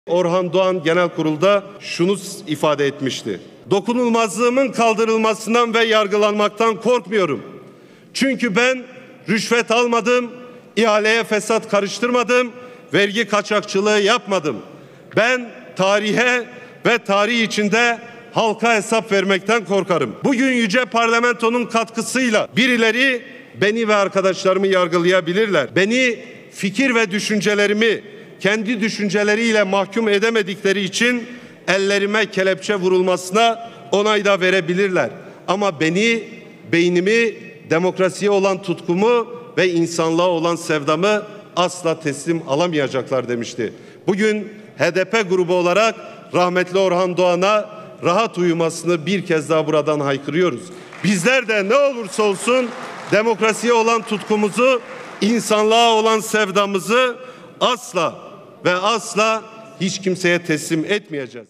Orhan Doğan Genel Kurul'da şunu ifade etmişti. Dokunulmazlığımın kaldırılmasından ve yargılanmaktan korkmuyorum. Çünkü ben rüşvet almadım, ihaleye fesat karıştırmadım, vergi kaçakçılığı yapmadım. Ben tarihe ve tarih içinde halka hesap vermekten korkarım. Bugün yüce parlamentonun katkısıyla birileri beni ve arkadaşlarımı yargılayabilirler. Beni, fikir ve düşüncelerimi kendi düşünceleriyle mahkum edemedikleri için ellerime kelepçe vurulmasına onay da verebilirler. Ama beni, beynimi, demokrasiye olan tutkumu ve insanlığa olan sevdamı asla teslim alamayacaklar demişti. Bugün HDP grubu olarak rahmetli Orhan Doğan'a rahat uyumasını bir kez daha buradan haykırıyoruz. Bizler de ne olursa olsun demokrasiye olan tutkumuzu, insanlığa olan sevdamızı asla ve asla hiç kimseye teslim etmeyeceğiz.